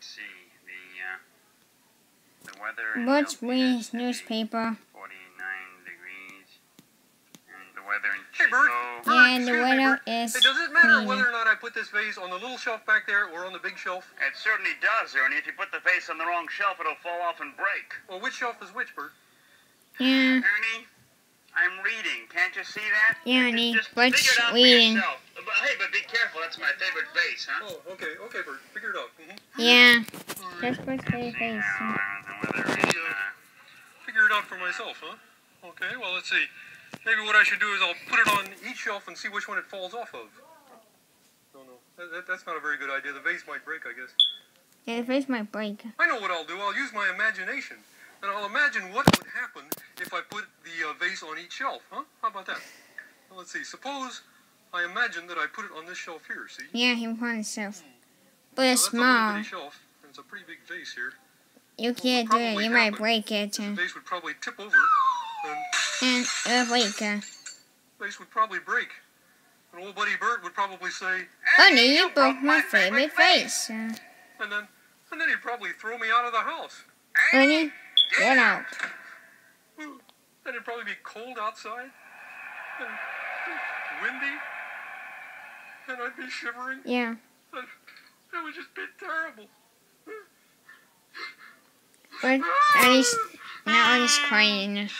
let's see. The weather. Let's read his newspaper. 49 degrees. And the weather in Hey, Bert. Chico. And the weather is Hey, does it matter clean. whether or not I put this vase on the little shelf back there or on the big shelf? It certainly does, Ernie. If you put the vase on the wrong shelf, it'll fall off and break. Well, which shelf is which, Bert? Yeah. Ernie, I'm reading. Can't you see that? Ernie, Just what's figure it out reading? for yourself. But be careful. That's my favorite vase, huh? Oh, okay, Bert. Figure it out. Yeah. That's what's the face. The weather is, Figure it out for myself, huh? Okay, well, let's see. Maybe what I should do is I'll put it on each shelf and see which one it falls off of. No, that's not a very good idea. The vase might break, I guess. Yeah, the face might break. I know what I'll do. I'll use my imagination. And I'll imagine what would happen if I put the vase on each shelf, huh? How about that? Well, let's see. Suppose I imagine that I put it on this shelf here, see? Yeah, he put himself. But Now, it's that's a little small. bitty shelf, and it's a pretty big vase here. You can't do it. You might break it. The vase would probably tip over, And it'll break. the vase would probably break. And old buddy Bert would probably say, Ernie, you broke my favorite face. and then he'd probably throw me out of the house. Ernie, get out. Then it'd probably be cold outside, and windy, and I'd be shivering. Yeah. It would just be terrible. But now Ernie's crying. Ernie?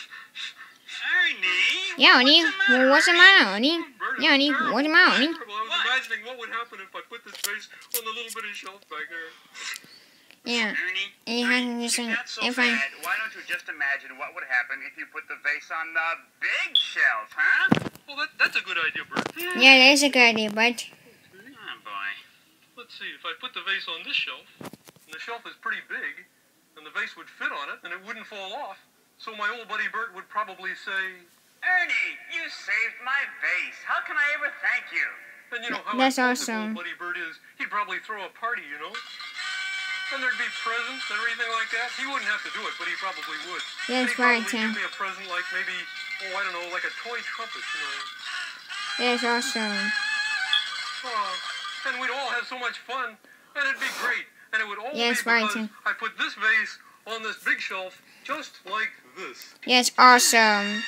Yeah, Ernie, well, what's the matter, Ernie? Yeah, Ernie, what's the matter, Ernie? I was imagining what would happen if I put this vase on the little bitty shelf back there. Yeah. Ernie, And you have to just if think, that's so if bad, I... why don't you just imagine what would happen if you put the vase on the big shelf, huh? Well, that's a good idea, Bert. Yeah, that is a good idea, but... Oh, boy. Let's see, if I put the vase on this shelf, and the shelf is pretty big, and the vase would fit on it, and it wouldn't fall off, so my old buddy Bert would probably say, Ernie, you saved my vase. How can I ever thank you? and you know how That's impulsive awesome. old buddy Bert is, he'd probably throw a party, you know? And there'd be presents and everything like that. He wouldn't have to do it, but he probably would. That's and he'd right, probably Tim. give me a present like maybe, oh, I don't know, like a toy trumpet, you know? That's awesome. Oh, and we'd all have so much fun, and it'd be great. And it would all Yes, be right, because Tim. I put this vase on this big shelf just like this. Yes, awesome.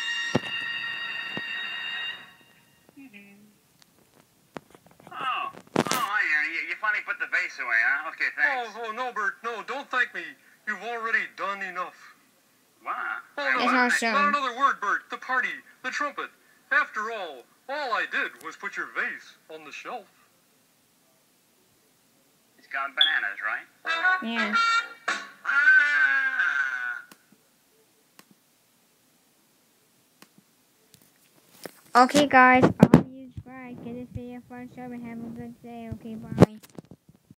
Hi, Ernie. You finally put the vase away, huh? Okay, thanks. Oh, no, Bert, no, don't thank me. You've already done enough. What? Oh, no, It's awesome. not another word, Bert. The party, the trumpet. After all I did was put your vase on the shelf. He's got bananas, right? Yeah. Okay, guys. I hope you subscribe. Get this video for a sub and have a good day. Okay, bye.